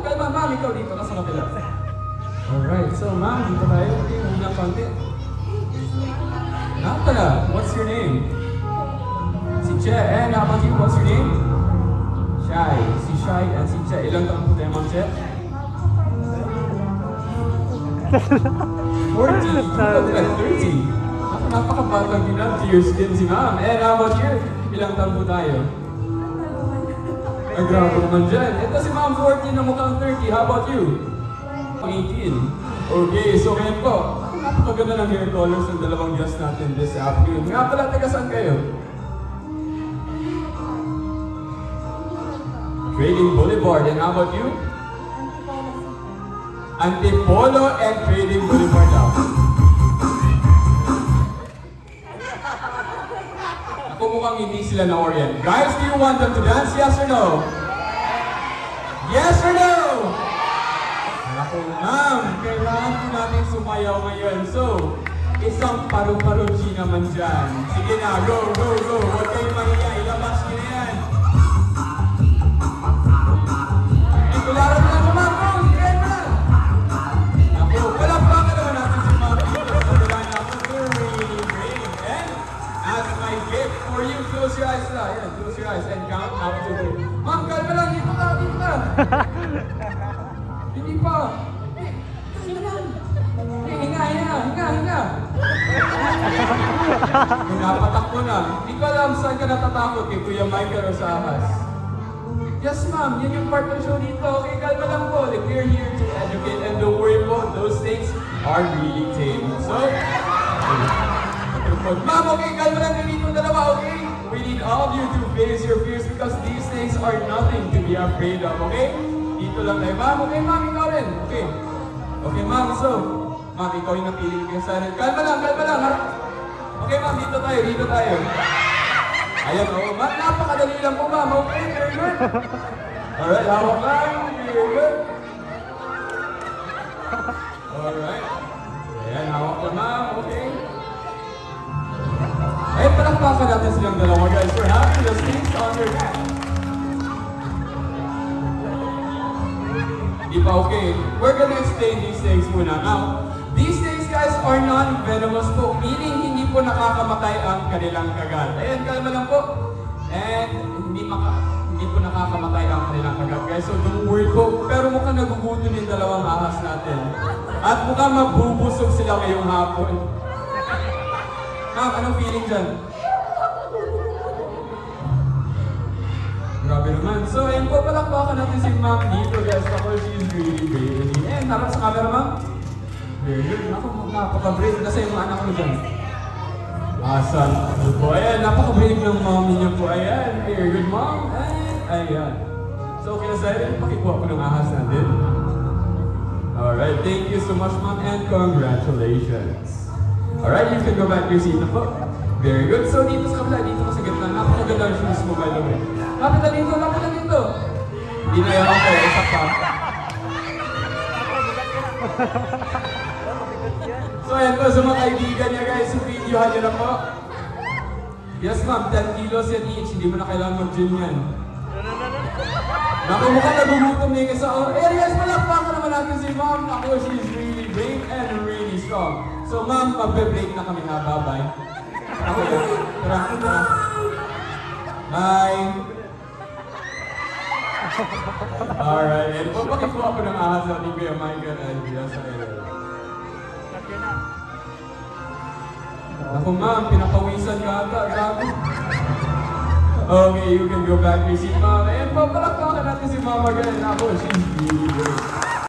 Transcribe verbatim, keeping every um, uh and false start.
kalma, ma'am, ikaw dito ka sa kapila. Alright, so ma'am, dito tayo. Okay, muna konti. Nga pala, what's your name? Si Che, and how about you? What's your name? Shai. Si Shai and si Che. Ilang taon po tayo, ma'am Che? forty. Ikaw ka, thirty. Napakabatang ginag to your skin si ma'am. And how about you? Ilang taon po tayo? Ay, grabe naman dyan. Ito si ma'am, forty na mukhang thirty. How about you? eighteen. Okay, so ngayon po, napakaganda ng hair colors ng dalawang guests natin this afternoon. Nga pala, taga saan kayo? Trading Boulevard. And how about you? Antipolo and Trading Boulevard daw. Ako mukhang hindi sila na-orient. Guys, do you want them to dance? Yes or no? Yes or no? Ako, ma'am, kailangan po natin sumayaw ngayon. So, isang paru-paru-G naman dyan. Sige na, go, go, go. Huwag kayong mahiya. Ilabas nyo na yan. Ikularan mo lang mo, ma'am. Go, sige na. Ako, palakpakan naman natin si ma'am dito sa dala niya. Very great. And as my gift for you, close your eyes na. Ayan, close your eyes and count up to three. Ma'am, kalma lang. Dito ka, dito ka. Hindi pa. Eh, kasi lang. Eh, hinga, hinga, hinga, hinga. Pinapatakbo na. Hindi ko alam saan ka natatakot kay Kuya Michael o sa ahas. Yes, ma'am. Yan yung part ng show dito. Okay, kalma lang po. Like, we're here to educate and don't worry po. Those things are really tame. So, ma'am, okay, kalma lang din dito dalawa, okay? We need all of you to face your fears because these things are nothing to be afraid of, okay? Dito lang tayo, ma'am. Okay, ma'am, ikaw rin. Okay. Okay, ma'am, so, ma'am, ikaw yung napiling ko sa akin. Kalma lang, kalma lang, ha? Okay, ma'am, dito tayo, dito tayo. Ayan, oh, ma'am, napakadali lang po, ma'am. Okay, very good. Alright, hawak lang. Very good. Alright. Ayan, hawak lang, ma'am. Okay. Eh, palakpakan natin silang dalawa, guys. We're having the snakes on their back. Diba, okay? We're gonna explain these things muna. Now, these things, guys, are non-venomous po, meaning hindi po nakakamatay ang kanilang kagat. Ayan, kalma lang po. And hindi, maka, hindi po nakakamatay ang kanilang kagat, guys. So, don't worry po. Pero mukhang nagugutom yung dalawang ahas natin. At mukhang mabubusog sila ngayong hapon. Ma'am, anong feeling dyan? Grabe naman. So, ayun po, palakpakan natin si ma'am dito, guys. Ako, she's really brave. And harap sa camera, ma'am. Very good. Ako, napaka-brave. Nasa yung mga anak mo dyan. Asan? Ano po? Ayan, napaka-brave ng mommy niya po. Ayan. Very good, ma'am. Ayan. Ayan. So, okay na sa'yo. Pakikuha ko ng ahas natin. Alright. Thank you so much, ma'am. And congratulations. Alright, you can go back to your seat na po. Very good. So, dito sa kabila, dito ka sa gitna. Napakaganda yung shoes mo, by the way. Lapit na dito, lapit na dito. Hindi na yan ako, isa pa. So ayan po sa mga kaibigan niya, guys, so videohan niyo na po. Yes ma'am, ten kilos yan each, hindi mo na kailangan mag-gym yan. Naku, mukhang nagugutom na yung isa. Oh, areas, malakpakan naman natin si ma'am. Naku, she's really brave and really strong. So ma'am, magbe-break na kami ha, bye-bye. Ako yun, tara, tara. Bye! Alright, and papakikuha ko ng ahas natin Kuya Michael and Kuya Shai. Ako ma'am, pinapawisan ka ata, grabe. Okay, you can go back to your seat, ma'am. And papalakpakan natin si Mama again. Ako, she's really good.